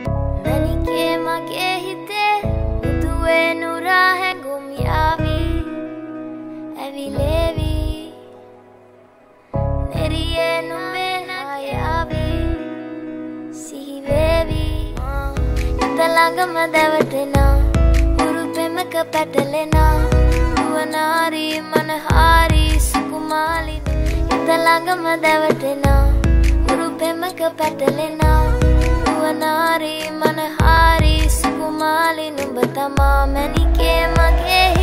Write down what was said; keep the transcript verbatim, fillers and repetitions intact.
මැනිකේ මගේ හිතේ මුදුවේ නුරා හැඟුම් යාවි ඇවිලේවි නෙරියේ නුඹේ නායාවි සිහිවේවි හිත ළඟම දැවටෙනා උරු පෙමක පැටලෙනා නුවනාරි මනහාරි සුකුමාලි හිත ළඟම දැවටෙනා උරු පෙමක පැටලෙනා නුවනාරි මනහාරි සුකුමාලි නුඹ තමා මැනිකේ මගේ